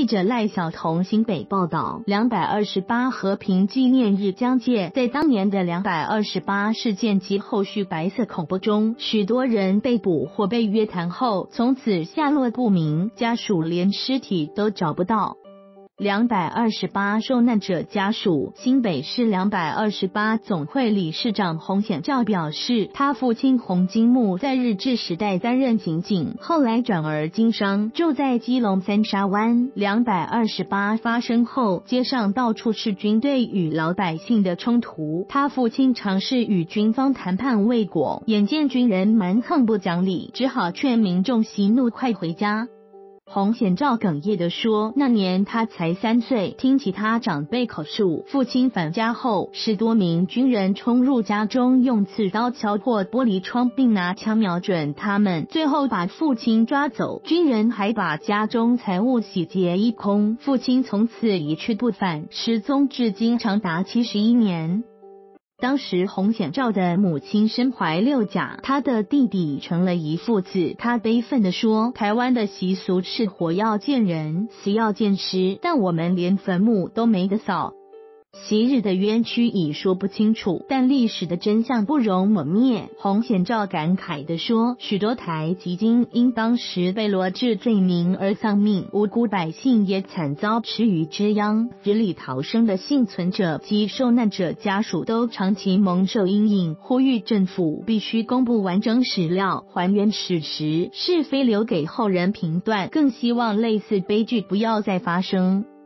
记者赖晓彤新北报道，228和平纪念日将届，在当年的228事件及后续白色恐怖中，许多人被捕或被约谈后，从此下落不明，家属连尸体都找不到。228受难者家属，新北市228总会理事长洪显照表示，他父亲洪金木在日治时代担任警警，后来转而经商，住在基隆三沙湾。228发生后，街上到处是军队与老百姓的冲突，他父亲尝试与军方谈判未果，眼见军人蛮横不讲理，只好劝民众息怒快回家。洪显照哽咽地说，那年他才3岁，听其他长辈口述，父亲返家后，10多名军人冲入家中，用刺刀敲破玻璃窗，并拿枪瞄准他们，最后把父亲抓走。军人还把家中财物洗劫一空，父亲从此一去不返，失踪至今长达71年。当时洪显照的母亲身怀6甲，他的弟弟成了遗腹子。他悲愤地说，台湾的习俗是活要见人，死要见尸，但我们连坟墓都没得扫。昔日的冤屈已说不清楚，但历史的真相不容抹灭。洪显照感慨地说，许多台籍军因当时被罗织罪名而丧命，无辜百姓也惨遭池鱼之殃，死里逃生的幸存者及受难者家属都长期蒙受阴影，呼吁政府必须公布完整史料，还原史实，是非留给后人评断，更希望类似悲剧不要再发生。